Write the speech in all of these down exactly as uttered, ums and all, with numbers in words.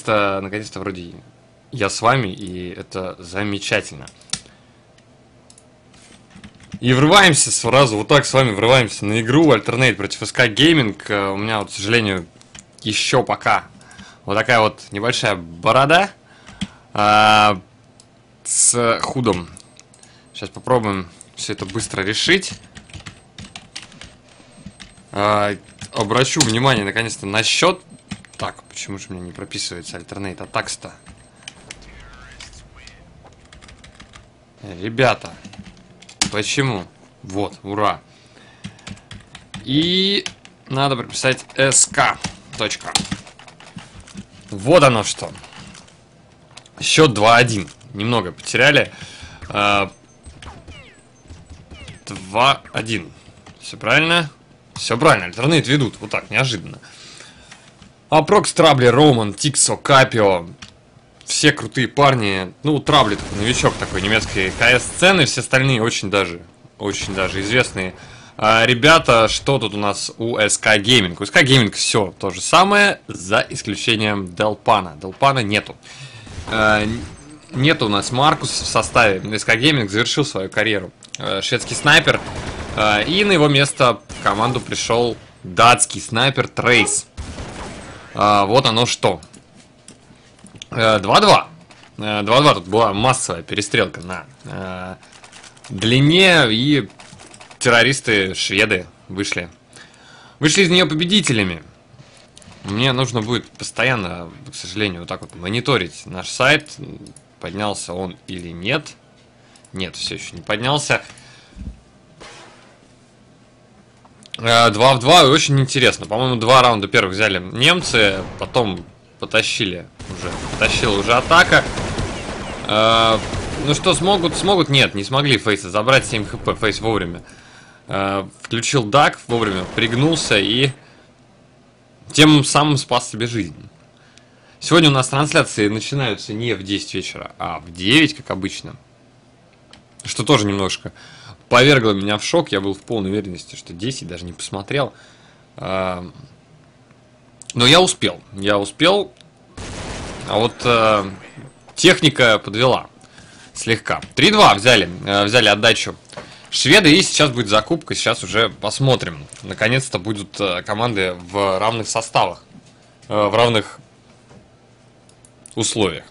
наконец-то, наконец-то вроде я с вами, и это замечательно. И врываемся сразу, вот так с вами врываемся на игру Alternate против эс ка Gaming. У меня, вот, к сожалению, еще пока вот такая вот небольшая борода а, с худом. Сейчас попробуем все это быстро решить. А, обращу внимание, наконец-то, на счет. Так, почему же мне не прописывается Alternate Attacks-то? Ребята, почему? Вот, ура. И надо прописать эс ка. Точка. Вот оно что. Счет два один. Немного потеряли. два один. Все правильно? Все правильно. Альтернейт ведут. Вот так, неожиданно. Апрокс, Трабли, Роман, Тиксо, Капио. Все крутые парни. Ну, Трабли такой новичок такой немецкой КС-сцены. Все остальные очень даже, очень даже известные а, ребята. Что тут у нас у эс ка Gaming? У эс ка Gaming все то же самое, за исключением Делпана. Делпана нету. А, нету у нас Маркус в составе. эс ка Gaming завершил свою карьеру. А, шведский снайпер. А, и на его место в команду пришел датский снайпер Трейс. А, вот оно что. два-два. два-два. Тут была массовая перестрелка на э, длине, и террористы, шведы, вышли. Вышли из нее победителями. Мне нужно будет постоянно, к сожалению, вот так вот мониторить наш сайт. Поднялся он или нет. Нет, все еще не поднялся. два в два, и очень интересно. По-моему, два раунда первых взяли немцы, потом потащили уже. Потащила уже атака. Э, ну что, смогут? Смогут? Нет, не смогли Фейса забрать. семь хп. Фейс вовремя. Э, включил дак, вовремя пригнулся и тем самым спас себе жизнь. Сегодня у нас трансляции начинаются не в десять вечера, а в девять, как обычно. Что тоже немножко повергло меня в шок. Я был в полной уверенности, что десять, даже не посмотрел. Э, Но я успел, я успел, а вот э, техника подвела слегка. три-два взяли, э, взяли отдачу шведы, и сейчас будет закупка, сейчас уже посмотрим. Наконец-то будут э, команды в равных составах, э, в равных условиях.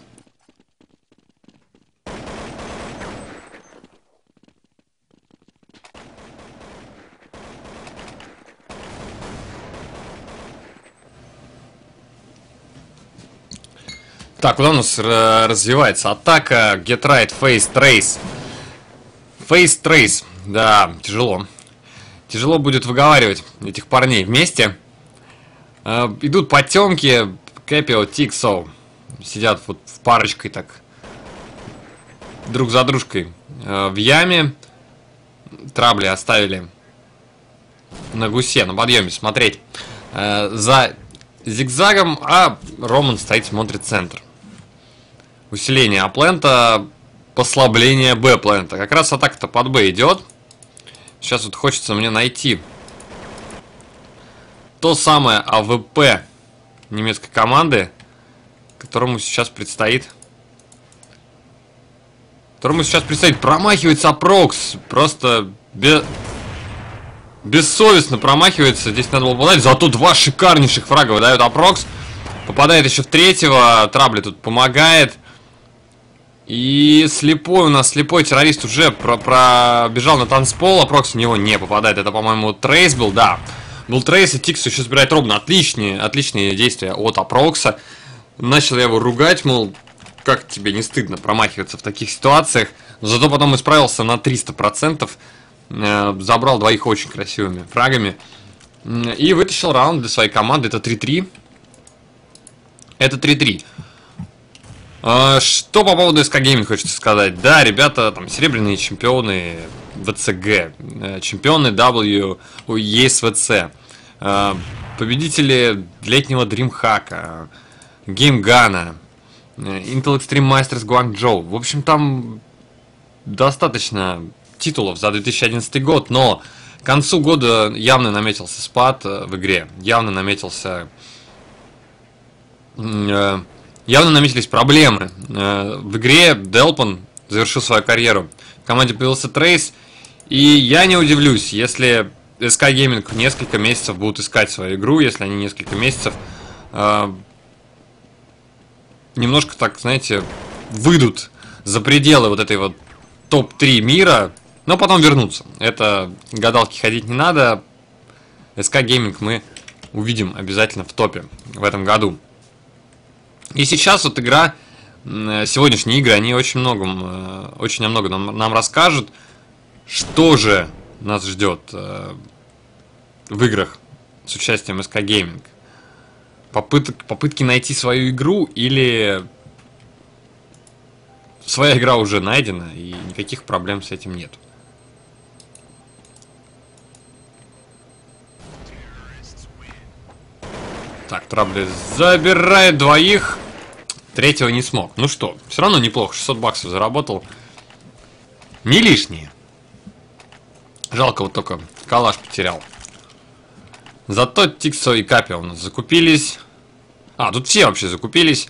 Так, куда у нас развивается атака? Get right, face, trace. Face, trace. Да, тяжело. Тяжело будет выговаривать этих парней вместе. Э, идут потемки. Кэпио, Тиксо. Сидят вот в парочкой так. Друг за дружкой. Э, в яме. Трабли оставили на гусе, на подъеме смотреть. Э, за зигзагом, а Роман стоит, смотрит центр. Усиление А-плента, послабление Б-плента. Как раз атака-то под Б идет. Сейчас вот хочется мне найти то самое А В П немецкой команды, которому сейчас предстоит. Которому сейчас предстоит промахивается Апрокс. Просто без... бессовестно промахивается. Здесь надо было попадать. Зато два шикарнейших фрага выдает Апрокс. Попадает еще в третьего. Трабли тут помогает. И слепой у нас, слепой террорист уже про пробежал на танцпол. Апрокс в него не попадает. Это, по-моему, Трейс был, да. Был Трейс, и Тикс еще собирает ровно. Отличные, отличные действия от Апрокса. Начал я его ругать, мол, как тебе не стыдно промахиваться в таких ситуациях. Но зато потом исправился на триста процентов. Забрал двоих очень красивыми фрагами. И вытащил раунд для своей команды. Это три-три. Это три-три. Что по поводу эс ка Gaming хочется сказать? Да, ребята, там серебряные чемпионы вэ цэ гэ, чемпионы дабл ю и эс ви си, победители летнего DreamHack, GameGana, Intel Extreme Masters Guangzhou. В общем, там достаточно титулов за две тысячи одиннадцатый год, но к концу года явно наметился спад в игре, явно наметился явно наметились проблемы. В игре Делпон завершил свою карьеру. В команде появился Трейс. И я не удивлюсь, если эс ка Gaming несколько месяцев будут искать свою игру, если они несколько месяцев э, немножко, так, знаете, выйдут за пределы вот этой вот топ три мира, но потом вернутся. Это гадалки ходить не надо. эс ка Gaming мы увидим обязательно в топе в этом году. И сейчас вот игра, сегодняшние игры, они очень многом, очень о многом нам, нам расскажут. Что же нас ждет э, в играх с участием эс ка Gaming? Попыток, попытки найти свою игру или своя игра уже найдена и никаких проблем с этим нет? Так, Трабли забирает двоих. Третьего не смог. Ну что, все равно неплохо. шестьсот баксов заработал. Не лишние. Жалко, вот только калаш потерял. Зато Тиксо и Капи у нас закупились. А, тут все вообще закупились.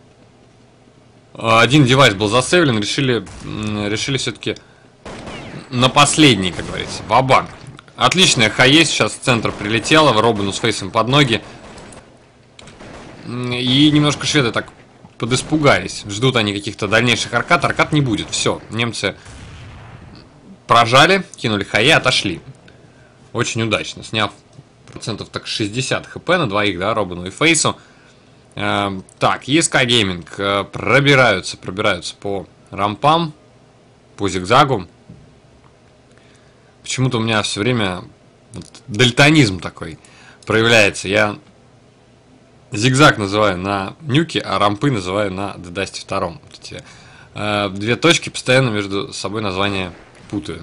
Один девайс был засейвлен. Решили, решили все-таки на последний, как говорится. Ва-банк. Отличная хае сейчас в центр прилетела. В Робину с фейсом под ноги. И немножко шведы так подиспугались. Ждут они каких-то дальнейших аркад. Аркад не будет. Все, немцы прожали, кинули хае, отошли. Очень удачно, сняв процентов так шестьдесят хп на двоих, да, Робину и Фейсу. Э, так, эс ка Gaming э, пробираются, пробираются по рампам, по зигзагу. Почему-то у меня все время вот, дальтонизм такой проявляется. Я зигзаг называю на нюке, а рампы называю на Дедасте два. Вот эти, э, две точки постоянно между собой названия путаю.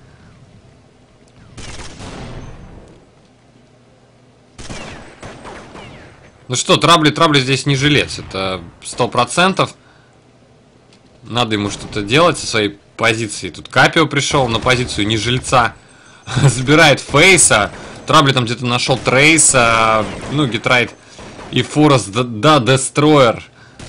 Ну что, Трабли, Трабли здесь не жилец. Это сто процентов. Надо ему что-то делать со своей позиции. Тут Капио пришел на позицию не жильца. Забирает Фейса. Трабли там где-то нашел Трейса. Ну, Гитрайт и Форест, да, Дестройер.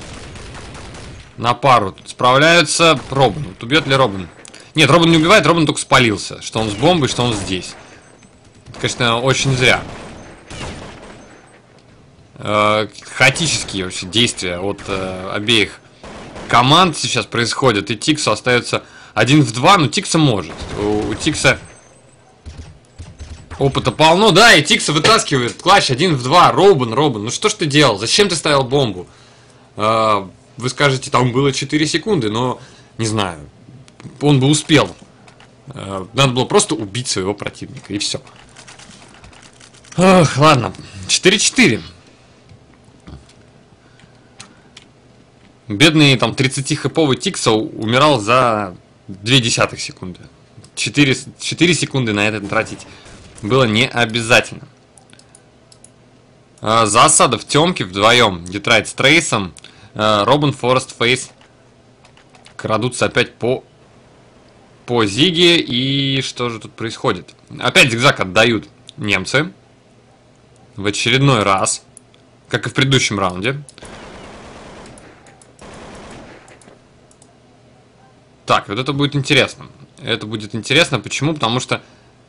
На пару тут справляются. Робин. Вот убьет ли Робин? Нет, Робин не убивает, Робин только спалился. Что он с бомбой, что он здесь. Это, конечно, очень зря. Э, хаотические вообще действия от э, обеих команд сейчас происходят. И Тиксу остается один в два, но Тикса может. У, у Тикса опыта полно. Да, и Тикса вытаскивает клатч один в два. Робин, Робин, ну что ж ты делал? Зачем ты ставил бомбу? Э, вы скажете, там было четыре секунды, но не знаю. Он бы успел. Надо было просто убить своего противника, и все. Ох, ладно. четыре четыре. Бедный там тридцатихэповый Тикса умирал за две десятых секунды. четыре, четыре секунды на это тратить было не обязательно. Засада в темке вдвоем. Гитрайт с Трейсом. Робин, Форест, Фейс крадутся опять по по Зиге. И что же тут происходит? Опять зигзаг отдают немцы. В очередной раз. Как и в предыдущем раунде. Так, вот это будет интересно. Это будет интересно. Почему? Потому что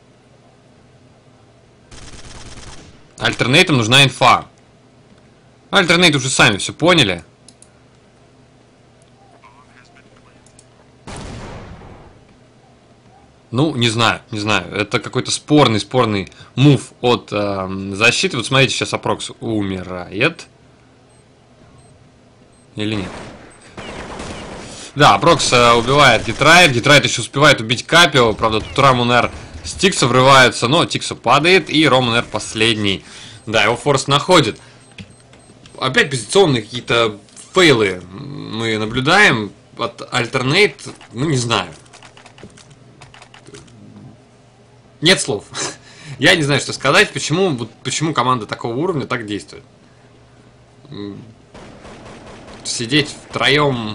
альтернейтам нужна инфа. Альтернейт уже сами все поняли. Ну, не знаю, не знаю. Это какой-то спорный, спорный мув от э, защиты. Вот смотрите, сейчас Апрокс умирает. Или нет? Да, Апрокс э, убивает Гитрайт. Гитрайт еще успевает убить Капио. Правда, тут Романер с Тикса врывается, но Тикса падает. И Романер последний. Да, его Форест находит. Опять позиционные какие-то фейлы мы наблюдаем. От Альтернейт, ну не знаю. Нет слов. Я не знаю, что сказать, почему, вот, почему команда такого уровня так действует. Сидеть втроем...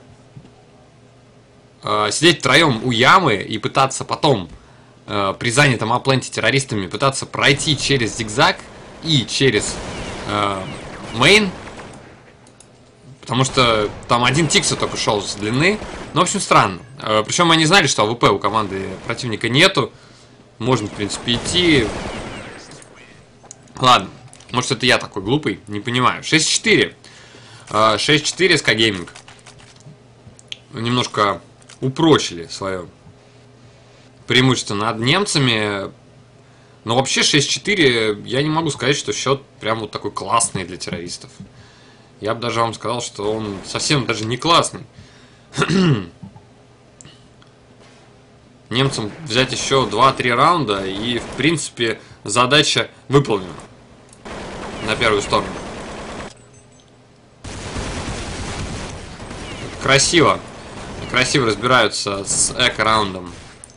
Э, сидеть втроем у ямы и пытаться потом э, при занятом апленте террористами пытаться пройти через зигзаг и через э, мейн. Потому что там один Тикса только шел с длины. Ну, в общем, странно. Причем они знали, что АВП у команды противника нету. Можно, в принципе, идти. Ладно. Может, это я такой глупый? Не понимаю. шесть четыре. шесть четыре эс ка Gaming. Немножко упрочили свое преимущество над немцами. Но вообще шесть четыре, я не могу сказать, что счет прям вот такой классный для террористов. Я бы даже вам сказал, что он совсем даже не классный. Немцам взять еще два-три раунда, и, в принципе, задача выполнена. На первую сторону. Красиво. Красиво разбираются с эко-раундом.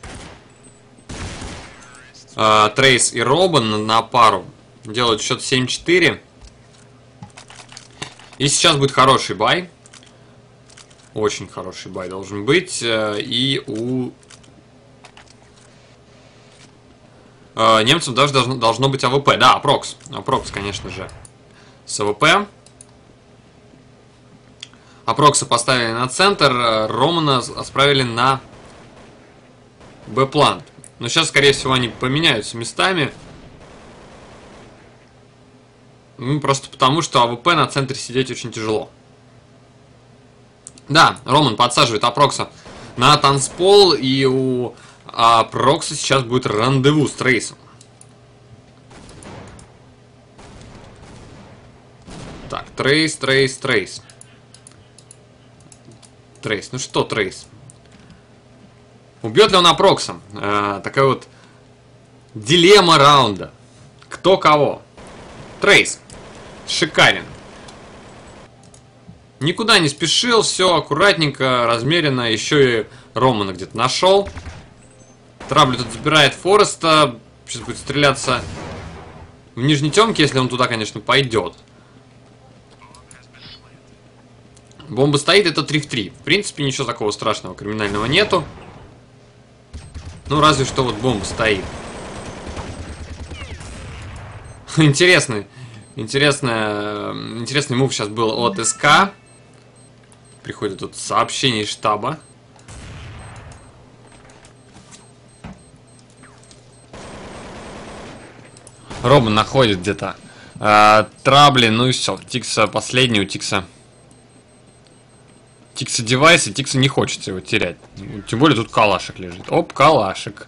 Трейс и Робин на пару делают счет семь четыре. И сейчас будет хороший бай. Очень хороший бай должен быть. И у немцев даже должно, должно быть АВП. Да, Апрокс. Апрокс, конечно же, с АВП. Апрокса поставили на центр. Романа справили на Б-план. Но сейчас, скорее всего, они поменяются местами. Ну, просто потому, что АВП на центре сидеть очень тяжело. Да, Роман подсаживает Апрокса на танцпол, и у Апрокса сейчас будет рандеву с Трейсом. Так, Трейс, Трейс, Трейс. Трейс, ну что Трейс? Убьет ли он Апрокса? Э, такая вот дилемма раунда. Кто кого? Трейс. Шикарен. Никуда не спешил, все аккуратненько, размеренно. Еще и Романа где-то нашел. Трабли тут забирает Фореста. Сейчас будет стреляться в нижней темке, если он туда, конечно, пойдет. Бомба стоит, это три в три. В принципе, ничего такого страшного, криминального нету. Ну, разве что вот бомба стоит. Интересный. Интересный, интересный мув сейчас был от СК. Приходит тут сообщение из штаба. Робин находит где-то э, Трабли, ну и все. Тикса последний, у Тикса Тикса девайс, и Тикса не хочется его терять. Тем более тут калашек лежит. Оп, калашек.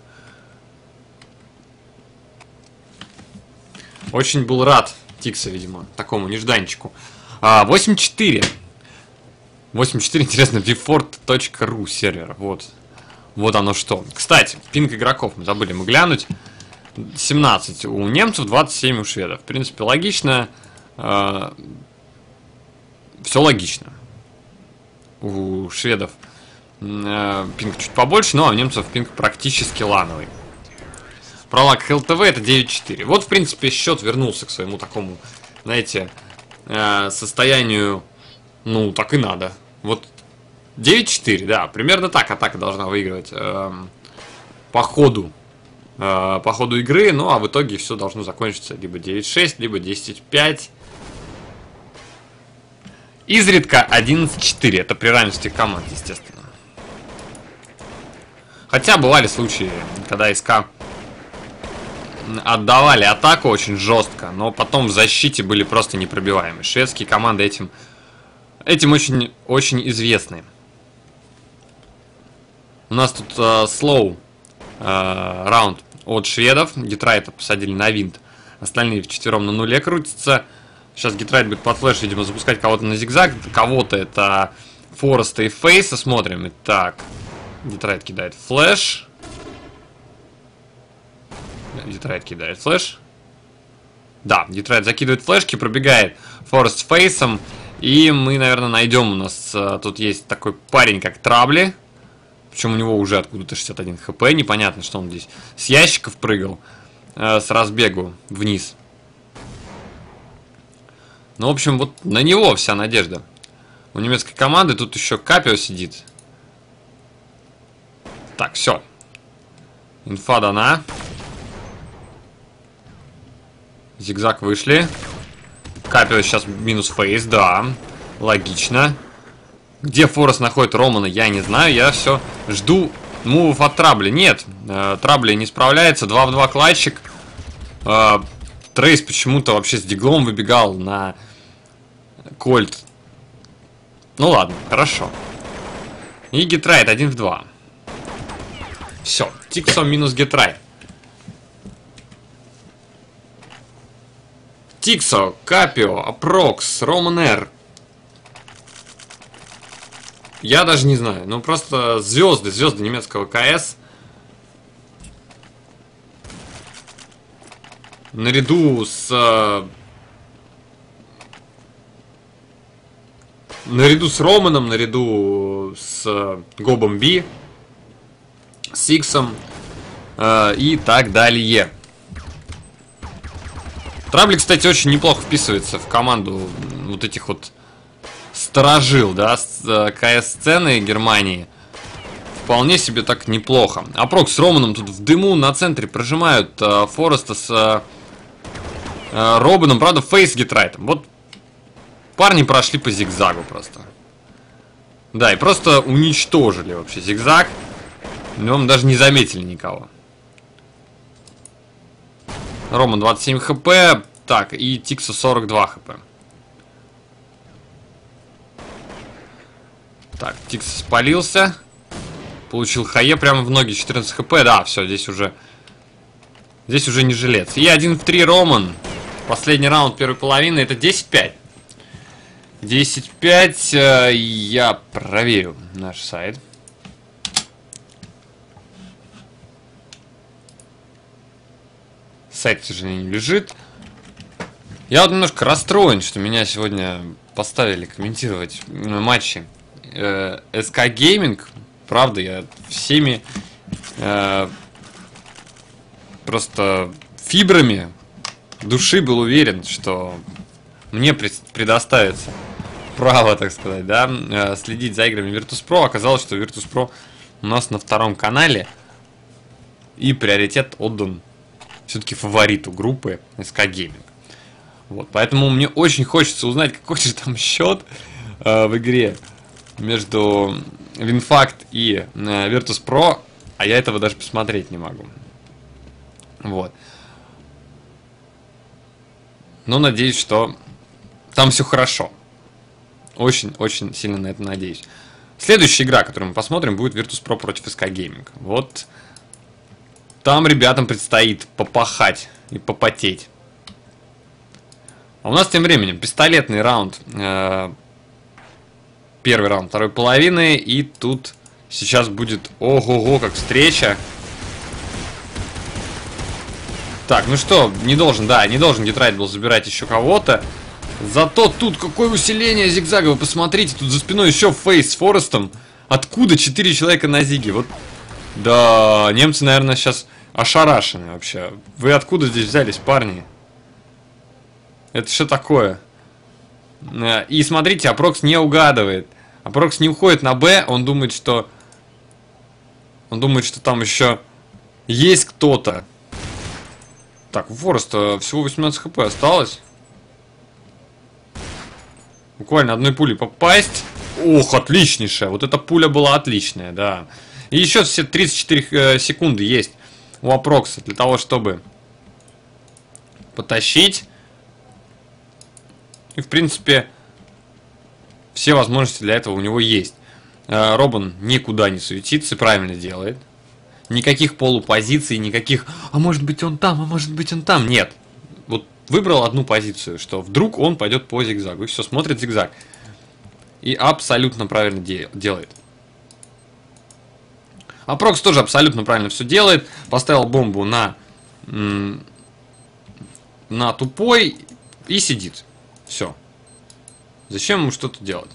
Очень был рад Тикса, видимо, такому нежданчику. А, восемь четыре. восемь четыре, интересно, дефорт точка ру сервер. Вот. Вот оно что. Кстати, пинг игроков мы забыли мы глянуть. семнадцать у немцев, двадцать семь у шведов. В принципе, логично. Э, все логично. У шведов э, пинг чуть побольше, но у немцев пинг практически лановый. Пролаг эл тэ вэ это девять четыре. Вот, в принципе, счет вернулся к своему такому, знаете, э, состоянию. Ну, так и надо. Вот девять четыре, да, примерно так атака должна выигрывать э, по ходу. Э, по ходу игры, ну а в итоге все должно закончиться либо девять шесть, либо десять пять. Изредка одиннадцать четыре. Это при равенстве команд, естественно. Хотя бывали случаи, когда СК отдавали атаку очень жестко, но потом в защите были просто непробиваемы. Шведские команды этим, этим очень, очень известны. У нас тут э, слоу э, раунд от шведов. Гитрайта посадили на винт. Остальные вчетвером на нуле крутятся. Сейчас Гитрайт будет под флеш, видимо, запускать кого-то на зигзаг. Кого-то это Фореста и Фейса. Смотрим. Итак, Гитрайт кидает флеш. Гитрайт кидает флеш. Да, Гитрайт закидывает флешки, пробегает Форест с Фейсом. И мы, наверное, найдем. У нас а, тут есть такой парень, как Трабли. Причем у него уже откуда-то шестьдесят один хп. Непонятно, что он здесь с ящиков прыгал. А, с разбегу вниз. Ну, в общем, вот на него вся надежда. У немецкой команды тут еще Капио сидит. Так, все. Инфа дана. Зигзаг вышли. Капио сейчас минус фейс, да. Логично. Где Форест находит Романа, я не знаю. Я все жду мувов от Трабли. Нет, э, Трабли не справляется. два в два клатчик. Э, Трейс почему-то вообще с диглом выбегал на Кольт. Ну ладно, хорошо. И Гетрайт один в два. Все, Тиксо минус Гетрайт. Тиксо, Капио, Апрокс, Роман Р. Я даже не знаю, ну просто звезды, звезды немецкого КС. Наряду с... Наряду с Романом, наряду с Гобом Би, Сиксом э, и так далее. Трабли, кстати, очень неплохо вписывается в команду вот этих вот сторожил, да, КС-сцены Германии. Вполне себе так неплохо. Апрокс с Романом тут в дыму на центре прожимают э, Фореста с э, Робином, правда, фейс Гетрайтом. Вот парни прошли по зигзагу просто. Да, и просто уничтожили вообще зигзаг. Но он даже не заметили никого. Роман двадцать семь хп. Так, и Тиксо сорок два хп. Так, Тиксо спалился. Получил хае прямо в ноги, четырнадцать хп. Да, все, здесь уже... Здесь уже не жилец. И один в три Роман. Последний раунд первой половины. Это десять пять. десять пять. Я проверю наш сайт. Сайт, к сожалению, лежит. Я вот немножко расстроен, что меня сегодня поставили комментировать матчи э, эс ка Gaming. Правда, я всеми э, просто фибрами души был уверен, что мне предоставится право, так сказать, да, э, следить за играми Virtus.pro. Оказалось, что Virtus.pro у нас на втором канале, и приоритет отдан все-таки фавориту группы эс ка Gaming. Вот, поэтому мне очень хочется узнать, какой же там счет э, в игре между Winfact и э, Virtus.pro, а я этого даже посмотреть не могу. Вот. Но надеюсь, что там все хорошо. Очень-очень сильно на это надеюсь. Следующая игра, которую мы посмотрим, будет Virtus.pro против эс ка Gaming. Вот. Там ребятам предстоит попахать и попотеть. А у нас тем временем пистолетный раунд. Э, первый раунд второй половины. И тут сейчас будет ого-го, как встреча. Так, ну что, не должен, да, не должен Гетрайт был забирать еще кого-то. Зато тут какое усиление зигзага. Вы посмотрите, тут за спиной еще фейс с Форестом. Откуда четыре человека на зиге? Вот. Да, немцы, наверное, сейчас ошарашены вообще. Вы откуда здесь взялись, парни? Это что такое? И смотрите, Апрокс не угадывает. Апрокс не уходит на Б, он думает, что... Он думает, что там еще есть кто-то. Так, у Фореста всего восемнадцать хп осталось. Буквально одной пулей попасть. Ох, отличнейшая. Вот эта пуля была отличная, да. И еще все тридцать четыре секунды есть у Апрокса для того, чтобы потащить. И, в принципе, все возможности для этого у него есть. Робин никуда не суетится, правильно делает. Никаких полупозиций, никаких «а может быть он там, а может быть он там». Нет. Вот выбрал одну позицию, что вдруг он пойдет по зигзагу. И все, смотрит зигзаг. И абсолютно правильно де делает. Апрокс тоже абсолютно правильно все делает. Поставил бомбу на, на тупой и сидит. Все. Зачем ему что-то делать?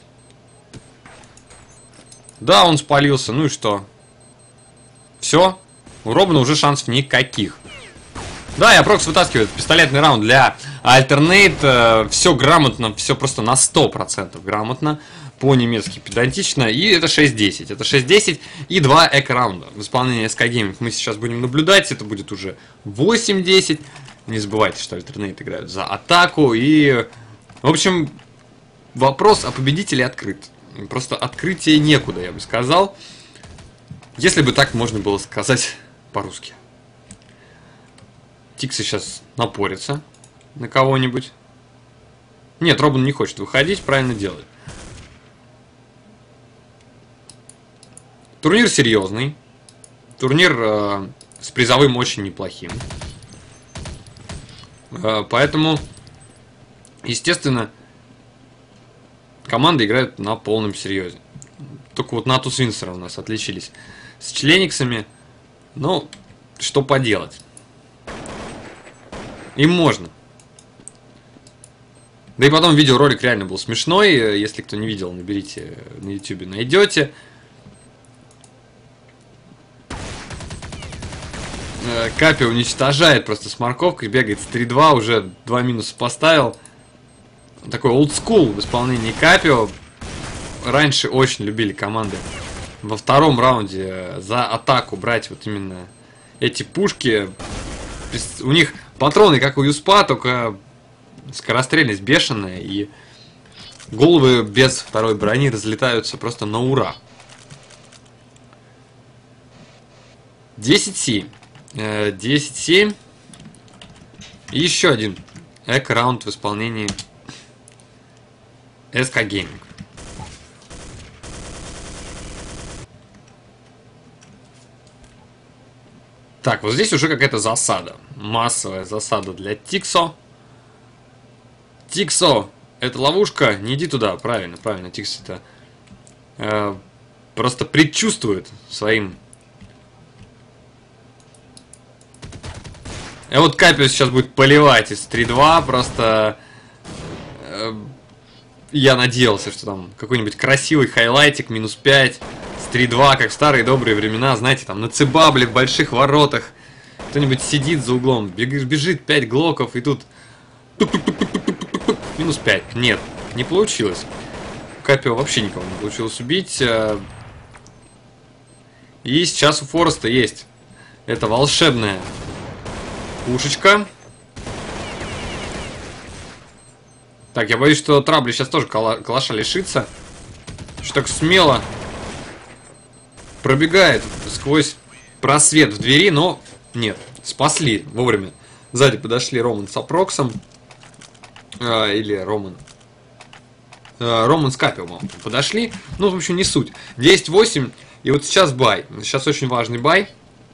Да, он спалился. Ну и что? Все. У Робина уже шансов никаких. Да, и Апрокс вытаскивает пистолетный раунд для Alternate. Все грамотно, все просто на сто процентов грамотно. По-немецки педантично. И это шесть десять. Это шесть десять и два эко-раунда. В исполнении эс ка Gaming мы сейчас будем наблюдать. Это будет уже восемь десять. Не забывайте, что Alternate играют за атаку. И, в общем, вопрос о победителе открыт. Просто открытие некуда, я бы сказал. Если бы так можно было сказать по-русски. Тиксы сейчас напорятся на кого-нибудь. Нет, Робин не хочет выходить, правильно делает. Турнир серьезный. Турнир э, с призовым очень неплохим. Э, поэтому, естественно, команды играют на полном серьезе. Только вот Натус с Винсером у нас отличились с Члениксами. Ну, что поделать. Им можно. Да и потом видеоролик реально был смешной. Если кто не видел, наберите на ютубе, найдете. Капи уничтожает просто с морковкой, бегает с три-два, уже два минуса поставил. Такой олдскул в исполнении Капио. Раньше очень любили команды во втором раунде за атаку брать вот именно эти пушки. У них патроны, как у Юспа, только скорострельность бешеная, и головы без второй брони разлетаются просто на ура. десять семь. десять семь. И еще один эко-раунд в исполнении эс ка Gaming. Так, вот здесь уже какая-то засада. Массовая засада для Тиксо. Тиксо, это ловушка, не иди туда. Правильно, правильно, Тиксо это э, просто предчувствует своим. И вот Капио сейчас будет поливать из три-два, просто э, я надеялся, что там какой-нибудь красивый хайлайтик, минус пять, с три-два, как в старые добрые времена, знаете, там на Цибабле в больших воротах, кто-нибудь сидит за углом, бежит пять глоков, и тут минус пять. Нет, не получилось. У Капио вообще никого не получилось убить. И сейчас у Фореста есть эта волшебная пушечка. Так, я боюсь, что Трабли сейчас тоже кала калаша лишится. Что так смело пробегает сквозь просвет в двери, но нет, спасли вовремя. Сзади подошли Роман с Апроксом. Э, или Роман. Э, Роман с Капиумом подошли. Ну, в общем, не суть. десять восемь. И вот сейчас бай. Сейчас очень важный бай.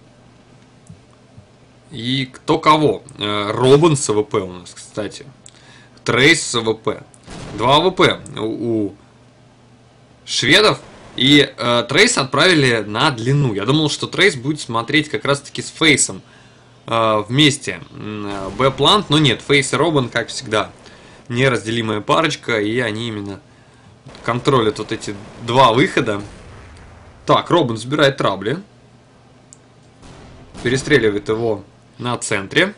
И кто кого? Э, Робин с АВП у нас, кстати. Трейс с АВП. Два АВП у, у шведов. И э, Трейс отправили на длину. Я думал, что Трейс будет смотреть как раз-таки с Фейсом э, вместе. Б-плант, но нет. Фейс и Робин, как всегда, неразделимая парочка. И они именно контролят вот эти два выхода. Так, Робин забирает Трабли. Перестреливает его на центре.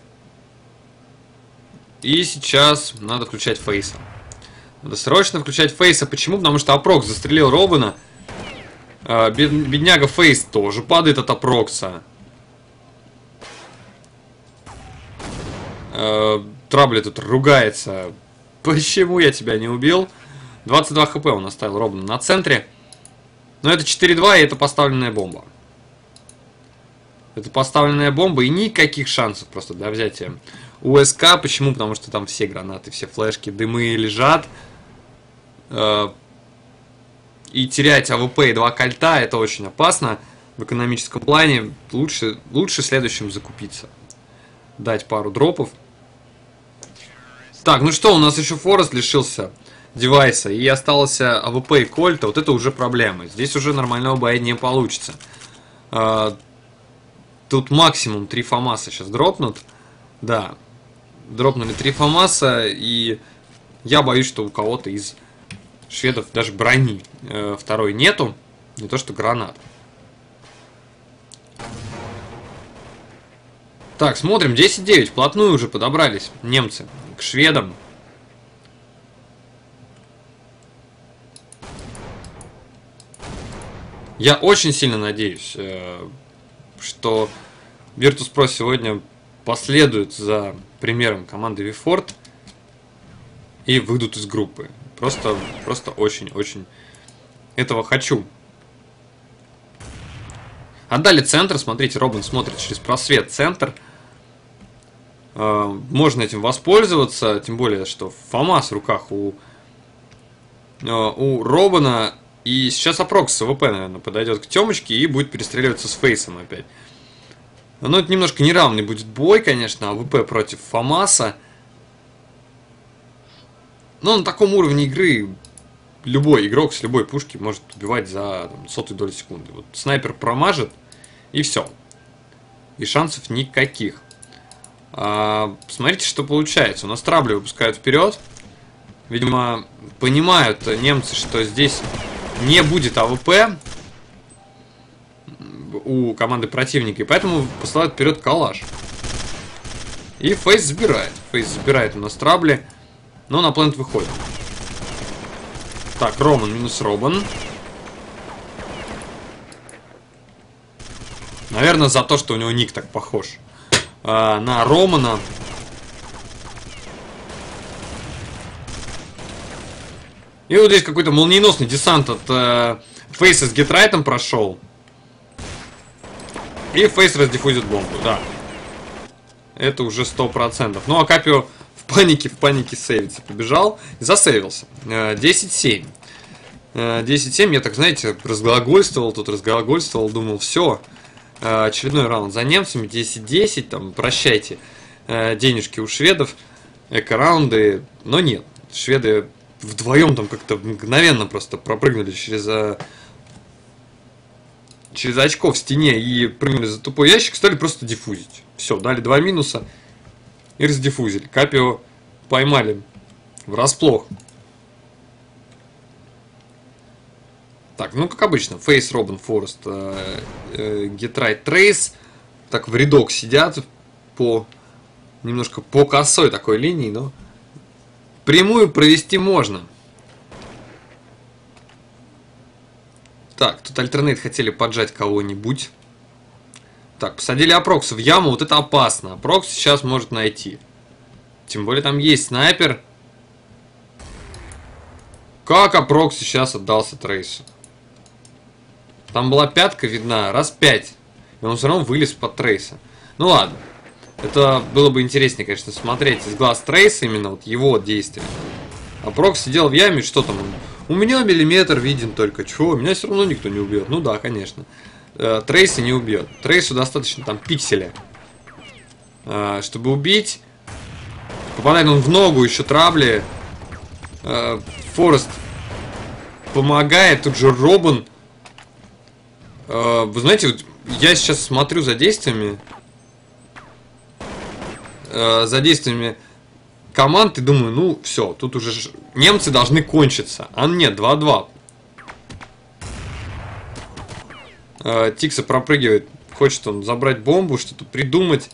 И сейчас надо включать Фейса. Надо срочно включать Фейса. Почему? Потому что Апрокс застрелил Робина. Бедняга Фейс тоже падает от Апрокса. Трабли тут ругается. Почему я тебя не убил? двадцать два хп он оставил Робина на центре. Но это четыре-два, и это поставленная бомба. Это поставленная бомба, и никаких шансов просто для взятия у эс ка. Почему? Потому что там все гранаты, все флешки, дымы лежат. И терять АВП и два кольта — это очень опасно в экономическом плане. Лучше, лучше следующим закупиться. Дать пару дропов. Так, ну что, у нас еще Форест лишился девайса, и остался АВП и кольта. Вот это уже проблема. Здесь уже нормального боя не получится. Тут максимум три фамаса сейчас дропнут. Да, дропнули три фамаса, и я боюсь, что у кого-то из шведов даже брони э, второй нету. Не то что гранат. Так, смотрим, десять девять. Вплотную уже подобрались немцы к шведам. Я очень сильно надеюсь, э, что Virtus.pro сегодня последует за примером команды ви форт и выйдут из группы. Просто, просто очень-очень этого хочу. Отдали центр. Смотрите, Робин смотрит через просвет центр. Можно этим воспользоваться. Тем более, что ФАМАС в руках у, у Робина. И сейчас Апрокс с АВП, наверное, подойдет к Темочке и будет перестреливаться с Фейсом опять. Но это немножко неравный будет бой, конечно. АВП против ФАМАСа. Но на таком уровне игры любой игрок с любой пушки может убивать за там, сотую долю секунды. Вот снайпер промажет, и все. И шансов никаких. А, смотрите, что получается. У нас трабли выпускают вперед. Видимо, понимают немцы, что здесь не будет АВП у команды противника. И поэтому посылают вперед калаш. И Фейс забирает. Фейс забирает у нас трабли. Но на плент выходит. Так, Роман минус Робан. Наверное, за то, что у него ник так похож э, на Романа. И вот здесь какой-то молниеносный десант от э, Фейса с гетрайтом прошел. И Фейс раздиффузит бомбу, да. Это уже сто процентов. Ну, а Капио в панике, в панике сейвится. Побежал и засейвился. десять семь. десять семь, я так, знаете, разглагольствовал, тут разглагольствовал, думал, все. Очередной раунд за немцами, десять десять, там, прощайте денежки у шведов, эко-раунды, но нет. Шведы вдвоем там как-то мгновенно просто пропрыгнули через, через очко в стене и прыгнули за тупой ящик, стали просто диффузить. Все, дали два минуса и раздиффузили. Капио поймали врасплох. Так, ну как обычно, Фейс, Робин, Форест, Гетрайт, Трейс. Так в рядок сидят по немножко по косой такой линии, но прямую провести можно. Так, тут альтернейт хотели поджать кого-нибудь. Так, посадили Апрокса в яму, вот это опасно. Апрокс сейчас может найти. Тем более там есть снайпер. Как Апрокс сейчас отдался Трейсу? Там была пятка видна, раз пять. И он все равно вылез под Трейса. Ну ладно. Это было бы интереснее, конечно, смотреть из глаз Трейса, именно вот его действия. Апрокс сидел в яме, что там? У меня миллиметр виден только. Чего? Меня все равно никто не убьет. Ну да, конечно. Трейса не убьет. Трейсу достаточно там пикселя, чтобы убить. Попадает он в ногу, еще трабли. Форест помогает. Тут же Робин. Вы знаете, вот я сейчас смотрю за действиями. За действиями команд и думаю, ну все, тут уже немцы должны кончиться. А нет, два-два. Тикса пропрыгивает. Хочет он забрать бомбу, что-то придумать.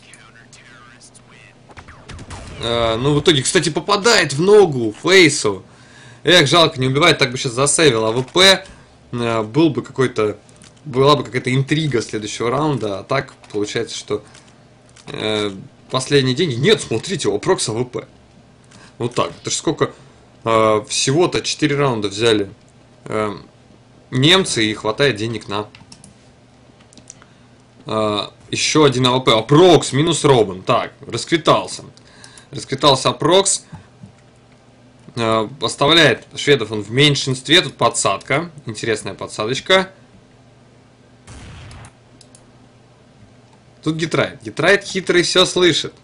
Ну, в итоге, кстати, попадает в ногу Фейсу. Эх, жалко, не убивает, так бы сейчас засейвил АВП. Был бы какой-то... Была бы какая-то интрига следующего раунда. А так, получается, что... Последний день... Нет, смотрите, у Апрокс АВП. Вот так. Это же сколько... Всего-то четыре раунда взяли немцы, и хватает денег на... Еще один АВП. Апрокс минус Робин. Так, расквитался. Расквитался Апрокс. Оставляет шведов он в меньшинстве. Тут подсадка. Интересная подсадочка. Тут Гетрайт. Гетрайт хитрый все слышит.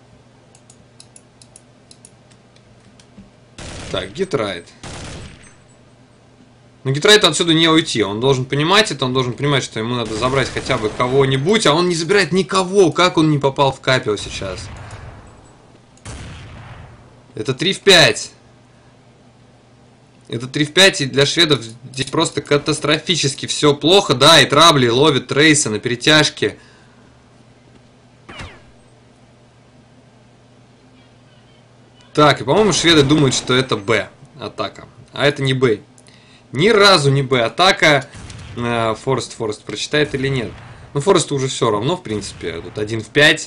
Так, Гетрайт. Но Гетрайту отсюда не уйти. Он должен понимать это. Он должен понимать, что ему надо забрать хотя бы кого-нибудь. А он не забирает никого. Как он не попал в Капио сейчас? Это три в пять. Это три в пять, и для шведов здесь просто катастрофически все плохо. Да, и трабли ловит Трейса на перетяжке. Так, и по-моему шведы думают, что это Б атака. А это не Б. Ни разу не Б атака. Форест, Форест прочитает или нет. Ну, Форесту уже все равно, в принципе. Тут один в пять.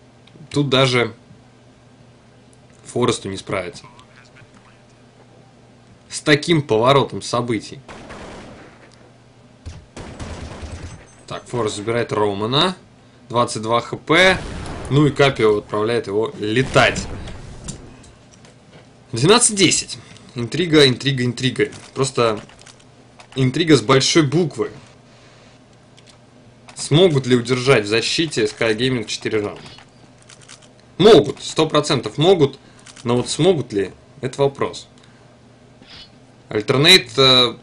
Тут даже Форесту не справится. с таким поворотом событий. Так, Форест забирает Романа. двадцать два хп. Ну и Капио отправляет его летать. двенадцать десять. Интрига, интрига, интрига. Просто интрига с большой буквы. Смогут ли удержать в защите Skygaming четыре раунда? Могут, сто процентов могут. Но вот смогут ли, это вопрос. Alternate,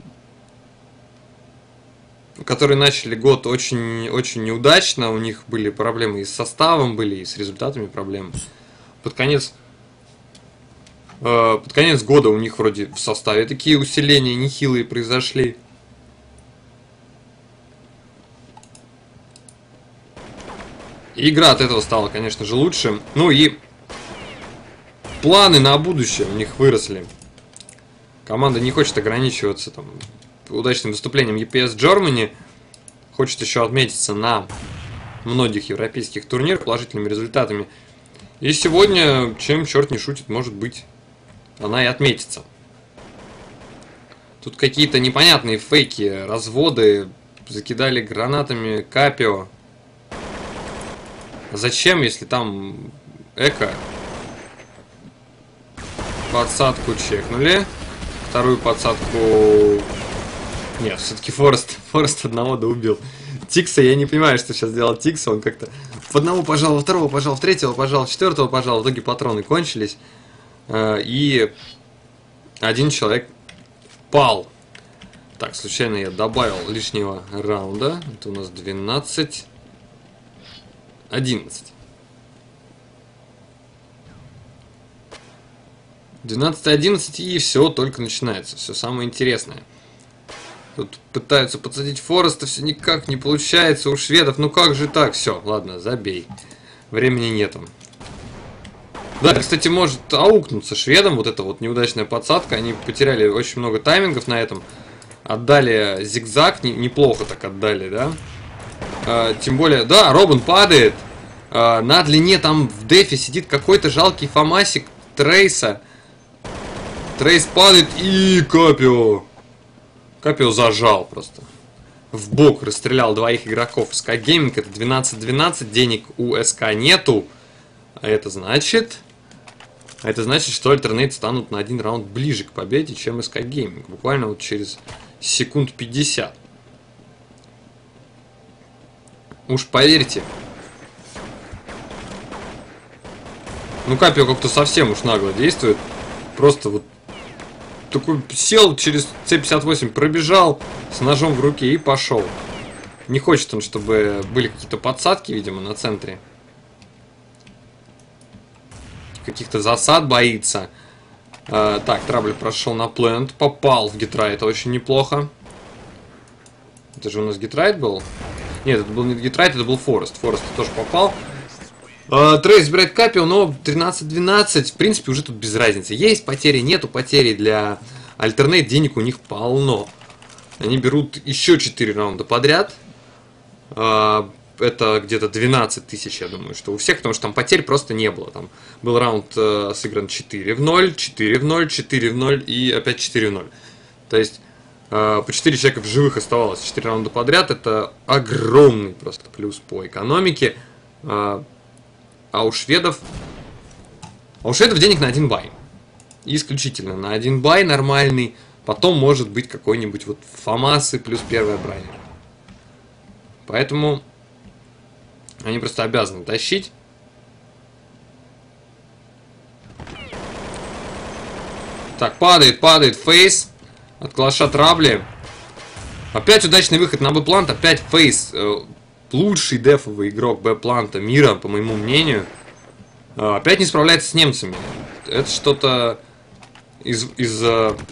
которые начали год очень, очень неудачно, у них были проблемы и с составом, были и с результатами проблемы. Под конец, под конец года у них вроде в составе такие усиления нехилые произошли. И игра от этого стала, конечно же, лучше. Ну и планы на будущее у них выросли. Команда не хочет ограничиваться там удачным выступлением и пи эс Germany. Хочет еще отметиться на многих европейских турнирах положительными результатами. И сегодня, чем черт не шутит, может быть, она и отметится. Тут какие-то непонятные фейки, разводы. Закидали гранатами Капио. Зачем, если там эко? Подсадку чекнули. Вторую подсадку... Нет, все-таки Форест, Форест одного доубил. Тикса, я не понимаю, что сейчас делал Тикса. Он как-то в одного пожал, во второго пожал, в третьего пожал, в четвертого пожал. В итоге патроны кончились. И один человек пал. Так, случайно я добавил лишнего раунда. Это у нас двенадцать одиннадцать. двенадцать одиннадцать, и все только начинается. Все самое интересное. Тут пытаются подсадить Фореста, все никак не получается у шведов. Ну как же так? Все, ладно, забей. Времени нету. Да, кстати, может аукнуться шведам. Вот эта вот неудачная подсадка. Они потеряли очень много таймингов на этом. Отдали зигзаг. Не, неплохо так отдали, да? А, тем более, да, Робин падает. А, на длине там в дефе сидит какой-то жалкий фамасик Трейса. Трейс падает и Капио. Капио зажал просто. В бок расстрелял двоих игроков. Skygaming это двенадцать двенадцать. Денег у СК нету. А это значит... А это значит, что Alternate станут на один раунд ближе к победе, чем Skygaming. Буквально вот через секунд пятьдесят. Уж поверьте. Ну Капио как-то совсем уж нагло действует. Просто вот такой сел через С пятьдесят восемь, пробежал с ножом в руке и пошел. Не хочет он, чтобы были какие-то подсадки, видимо, на центре. Каких-то засад боится. А, так, Трабль прошел на плент, попал в гитрайт, это очень неплохо. Это же у нас гитрайт был? Нет, это был не гитрайт, это был Форест. Форест тоже попал. А, Трейс забирает Капио, но тринадцать двенадцать, в принципе, уже тут без разницы. Есть потери, нету потери для Alternate, денег у них полно. Они берут еще четыре раунда подряд. А, это где-то двенадцать тысяч, я думаю, что у всех, потому что там потерь просто не было. Там был раунд э, сыгран четыре в ноль, четыре в ноль, четыре в ноль и опять четыре в ноль. То есть э, по четыре человека в живых оставалось четыре раунда подряд. Это огромный просто плюс по экономике. Э, а у шведов... А у шведов денег на один бай. Исключительно на один бай нормальный. Потом может быть какой-нибудь вот фамасы плюс первая броня. Поэтому... Они просто обязаны тащить. Так, падает, падает Фейс. От Клаша Трабли. Опять удачный выход на Б-плант. Опять Фейс. Лучший дефовый игрок Б-планта мира, по моему мнению. Опять не справляется с немцами. Это что-то из, из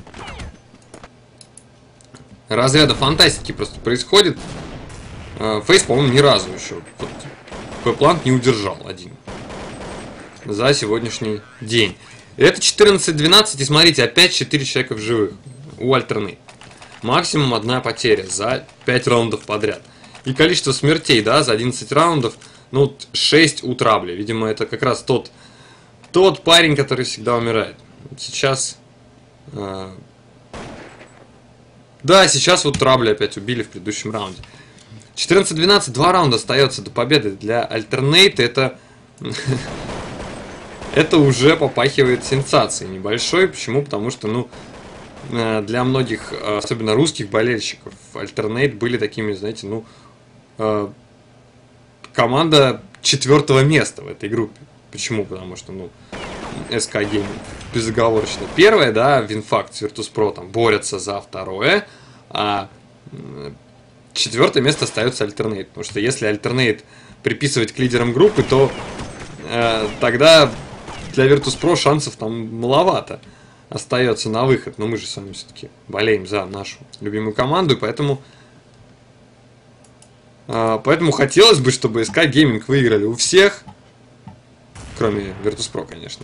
разряда фантастики просто происходит. Фейс, по-моему, ни разу еще Б-плант не удержал один за сегодняшний день. Это четырнадцать двенадцать, и смотрите, опять четыре человека в живых у Alternate. Максимум одна потеря за пять раундов подряд. И количество смертей, да, за одиннадцать раундов, ну, шесть у Трабли. Видимо, это как раз тот, тот парень, который всегда умирает. Сейчас э, Да, сейчас вот Трабли опять убили в предыдущем раунде. четырнадцать двенадцать, два раунда остается до победы. Для Alternate это... это уже попахивает сенсацией небольшой. Почему? Потому что, ну, для многих, особенно русских болельщиков, Alternate были такими, знаете, ну, команда четвертого места в этой группе. Почему? Потому что, ну, эс ка Gaming безоговорочно первое, да, Винфакт, Virtus.pro там борются за второе, а четвертое место остается Alternate. Потому что если Alternate приписывать к лидерам группы, то э, тогда для Virtus.pro шансов там маловато остается на выход. Но мы же с вами все-таки болеем за нашу любимую команду, и поэтому э, поэтому хотелось бы, чтобы эс ка Gaming выиграли у всех, кроме Virtus.pro, конечно.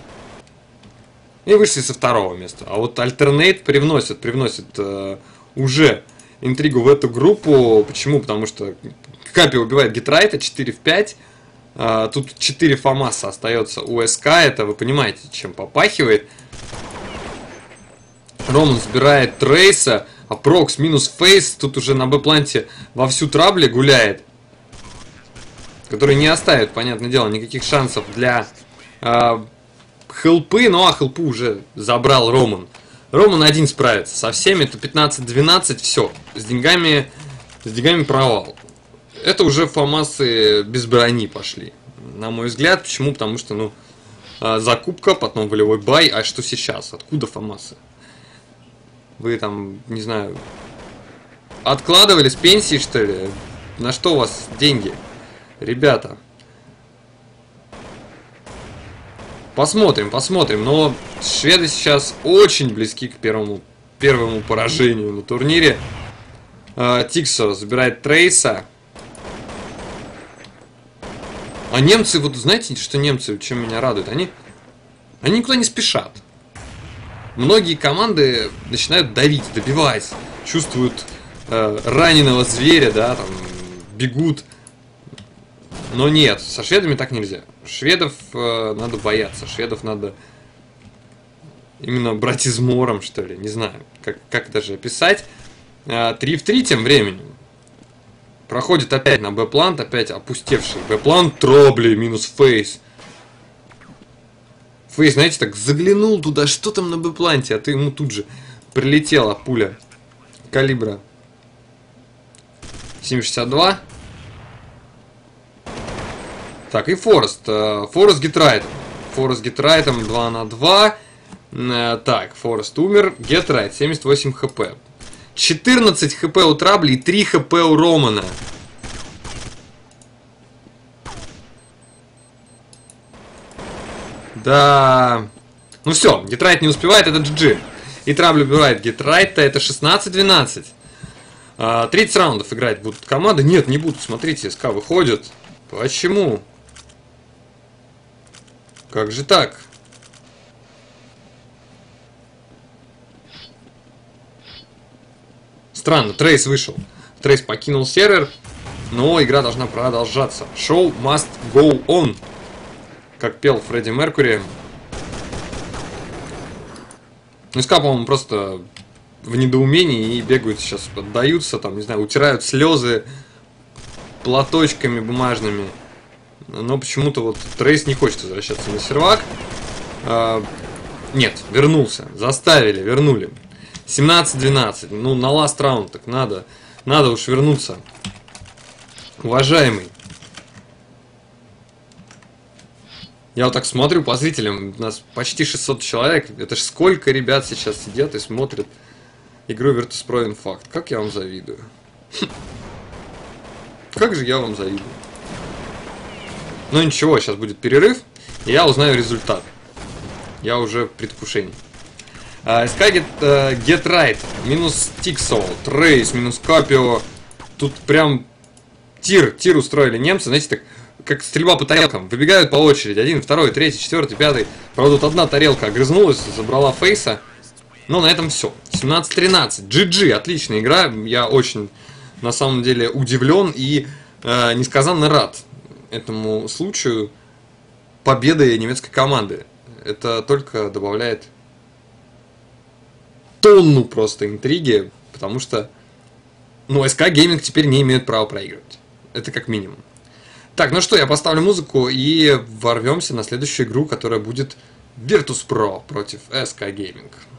И вышли со второго места. А вот Alternate привносит, привносит э, уже интригу в эту группу. Почему? Потому что Капи убивает Гетрайта четыре в пять. Э, тут четыре фамаса остается у эс ка. Это вы понимаете, чем попахивает. Роман забирает Трейса. А Прокс минус Фейс. Тут уже на Б-планте вовсю Трабли гуляет. Который не оставит, понятное дело, никаких шансов для... Э, Хелпы, ну а хелпу уже забрал Роман. Роман один справится со всеми, это пятнадцать двенадцать, все. С деньгами, с деньгами провал. Это уже фамасы без брони пошли, на мой взгляд. Почему? Потому что, ну, закупка, потом волевой бай. А что сейчас? Откуда фамасы? Вы там, не знаю, откладывали с пенсии, что ли? На что у вас деньги? Ребята. Посмотрим, посмотрим. Но шведы сейчас очень близки к первому, первому поражению на турнире. Тиксо забирает Трейса. А немцы, вот знаете, что немцы, чем меня радует? Они, они никуда не спешат. Многие команды начинают давить, добивать. Чувствуют э, раненого зверя, да, там, бегут. Но нет, со шведами так нельзя. Шведов э, надо бояться, шведов надо именно брать измором, что ли, не знаю, как, как даже описать. три в три тем временем. Проходит опять на Б-плант, опять опустевший Б-плант, Тробли минус Фейс. Фейс, знаете, так заглянул туда, что там на Б-планте, а ты ему тут же прилетела пуля калибра семь шестьдесят два. Так, и Форест. Форест Гетрайтом. Форест Гетрайтом два на два. Так, Форест умер. Гетрайт семьдесят восемь хп. четырнадцать хп у Трабли и три хп у Романа. Да. Ну все, Гетрайт не успевает, это джи джи. И Трабли убивает Гетрайта, это шестнадцать двенадцать. тридцать раундов играть будут команды. Нет, не будут, смотрите, СК выходит. Почему? Как же так? Странно, Трейс вышел. Трейс покинул сервер, но игра должна продолжаться. Show must go on. Как пел Фредди Меркьюри. Ну, СК, по-моему, просто в недоумении и бегают сейчас, отдаются, там, не знаю, утирают слезы платочками бумажными. Но почему-то вот Трейс не хочет возвращаться на сервак. А, нет, вернулся. Заставили, вернули. семнадцать двенадцать. Ну, на ласт раунд так надо. Надо уж вернуться. Уважаемый. Я вот так смотрю по зрителям. У нас почти шестьсот человек. Это ж сколько ребят сейчас сидят и смотрят игру Virtus.pro Инфакт. Как я вам завидую. Как же я вам завидую. Ну ничего, сейчас будет перерыв, и я узнаю результат. Я уже в предвкушении. Uh, СК get, uh, get right, минус Тиксо, Трейс, минус Капио. Тут прям тир, тир устроили немцы, знаете, так, как стрельба по тарелкам. Выбегают по очереди, один, второй, третий, четвертый, пятый. Правда, тут одна тарелка огрызнулась, забрала Фейса. Но на этом все. семнадцать тринадцать, джи джи, отличная игра. Я очень, на самом деле, удивлен и uh, несказанно рад этому случаю победы немецкой команды. Это только добавляет тонну просто интриги. потому что, ну, эс ка Gaming теперь не имеют права проигрывать. Это как минимум. Так, ну что, я поставлю музыку и ворвемся на следующую игру, которая будет Virtus.pro против эс ка Gaming.